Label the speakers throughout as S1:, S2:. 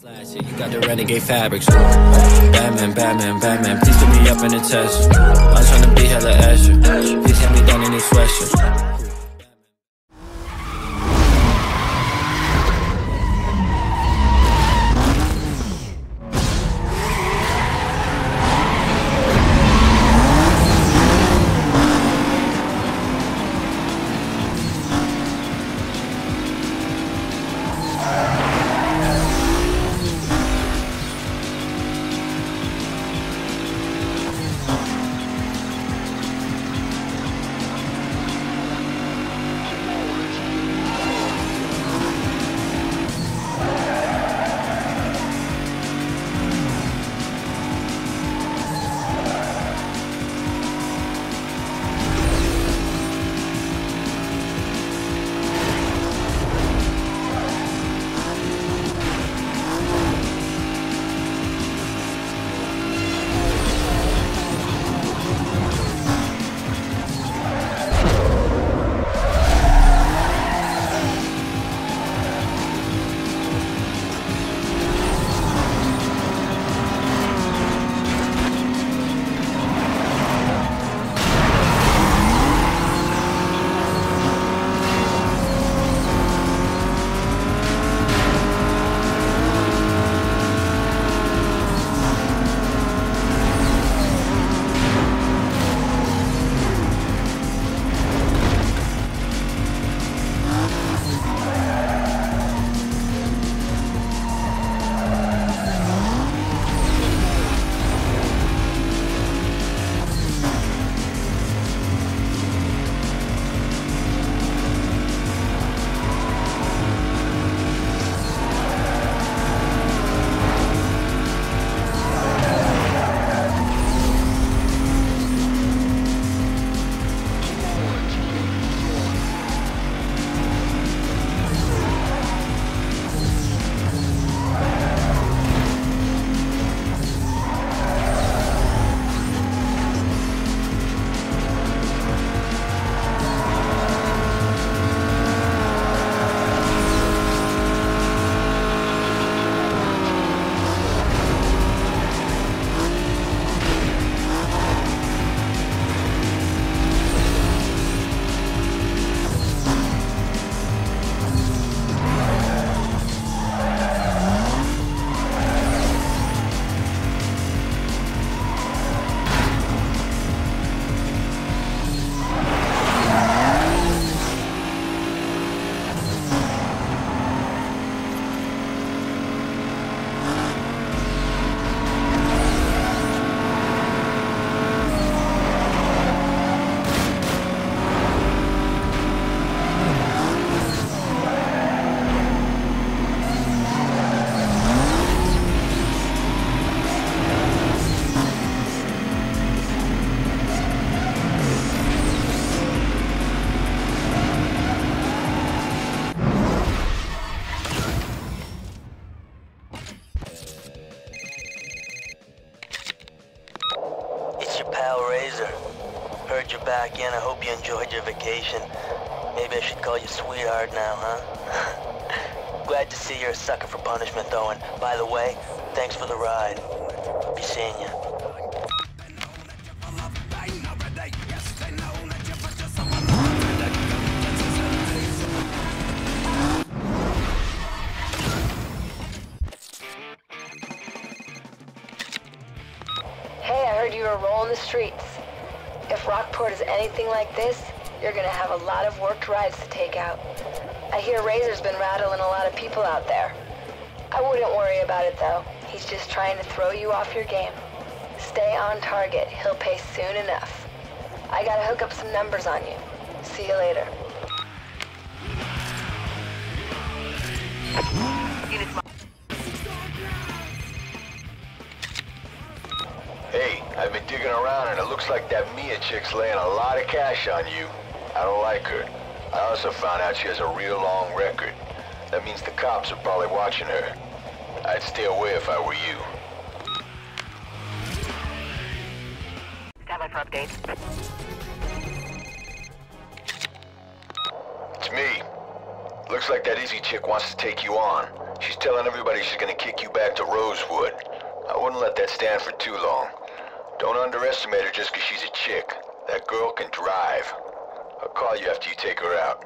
S1: Slash it, you got the renegade fabrics. Batman, Batman, Batman, please put me up in the test. I'm tryna be hella extra. Please get me down in this sweatshirt.
S2: Heard you're back in. I hope you enjoyed your vacation. Maybe I should call you sweetheart now, huh? Glad to see you're a sucker for punishment, though, and by the way, thanks for the ride. Be seeing you.
S3: Hey, I heard you were rolling the streets. If Rockport is anything like this, you're gonna have a lot of worked rides to take out. I hear Razor's been rattling a lot of people out there. I wouldn't worry about it though. He's just trying to throw you off your game. Stay on target. He'll pay soon enough. I gotta hook up some numbers on you. See you later.
S4: Hey, I've been digging around and it looks like that Mia chick's laying a lot of cash on you. I don't like her. I also found out she has a real long record. That means the cops are probably watching her. I'd stay away if I were you.
S5: Stand by for updates.
S4: It's me. Looks like that Izzy chick wants to take you on. She's telling everybody she's gonna kick you back to Rosewood. I wouldn't let that stand for too long. Don't underestimate her just 'cause she's a chick. That girl can drive. I'll call you after you take her out.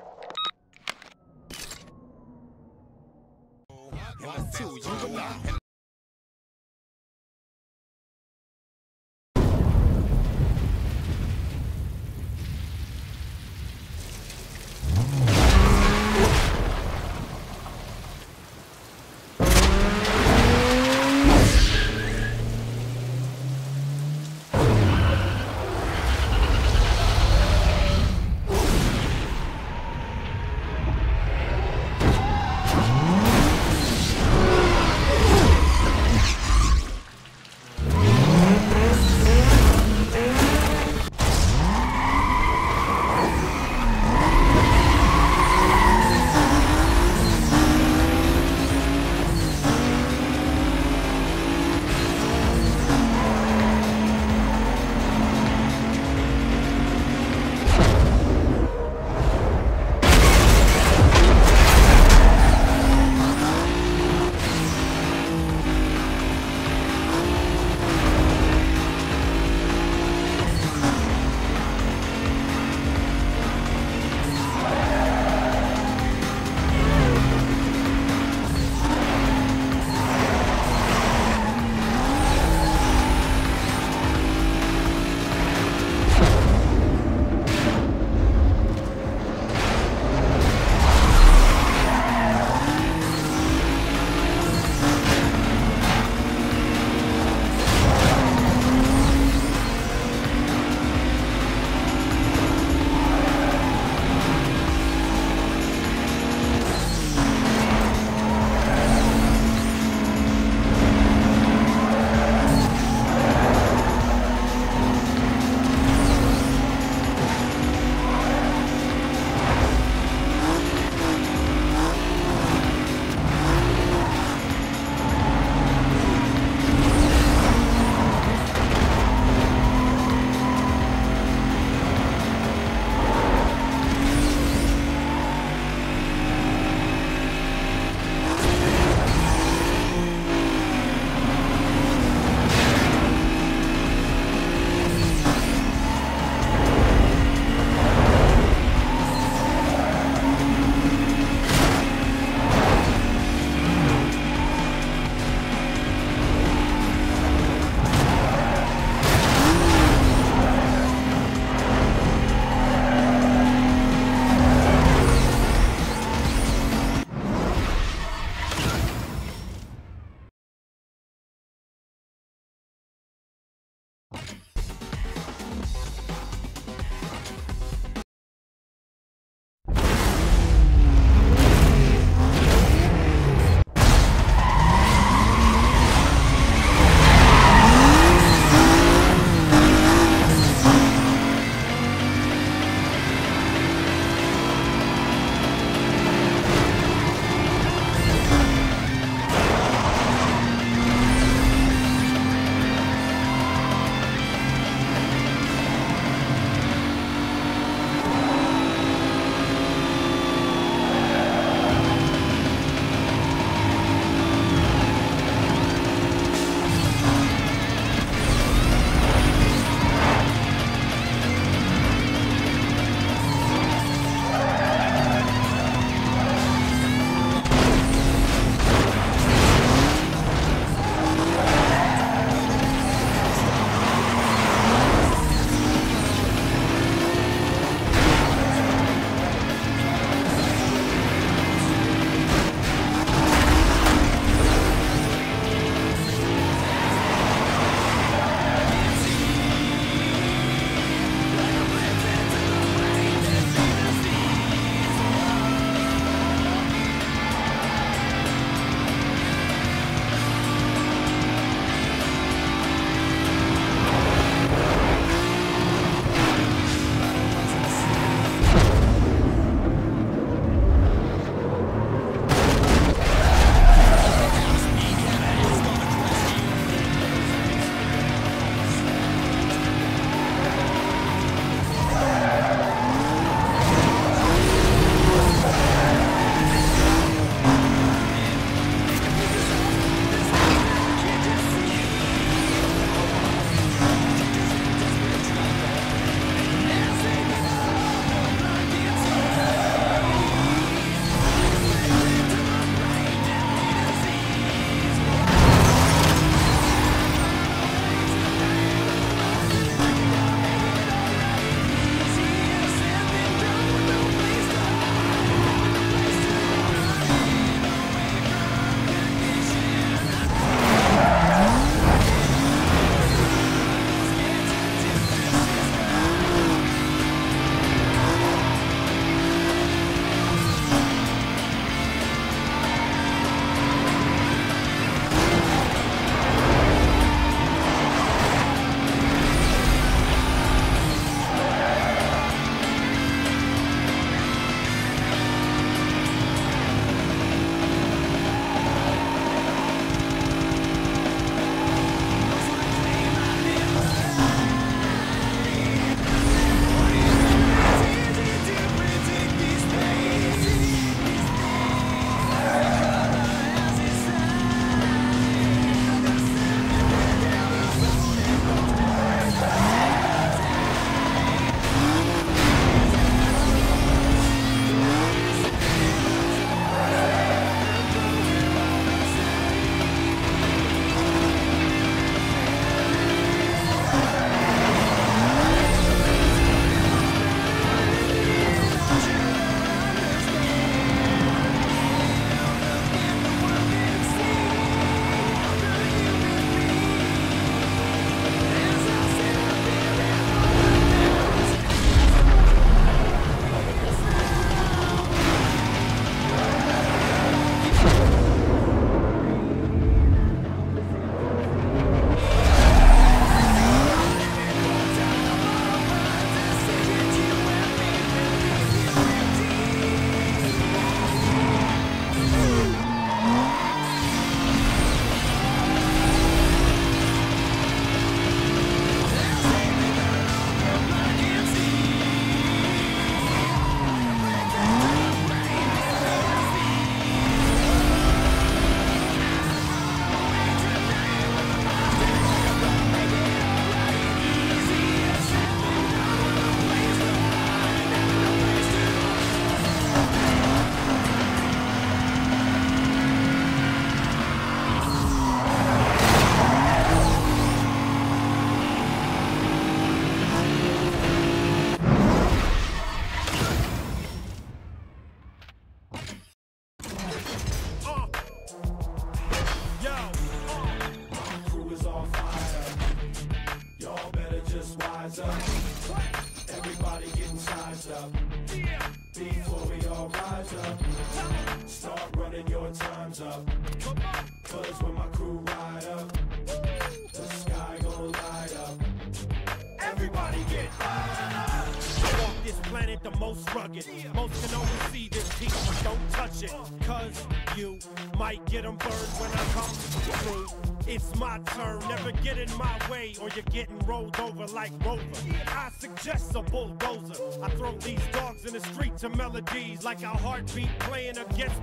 S6: just wise up. Everybody getting sized up. Before we all rise up, start running your times up. Cause when my crew ride up, the sky gon' light up. Everybody get high.
S7: I walk this planet the most rugged. Most can only see this peak, but don't touch it. Cause you might get them burned when I come through. It's my turn, never get in my way or you're getting rolled over like Rover. I suggest a bulldozer. I throw these dogs in the street to melodies like a heartbeat playing against.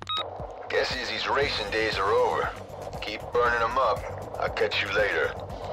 S4: Guess Izzy's racing days are over. Keep burning them up. I'll catch you later.